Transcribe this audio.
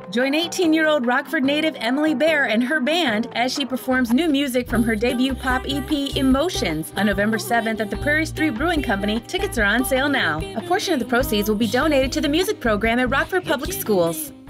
Join 18-year-old Rockford native Emily Bear and her band as she performs new music from her debut pop EP, Emotions, on November 7th at the Prairie Street Brewing Company. Tickets are on sale now. A portion of the proceeds will be donated to the music program at Rockford Public Schools.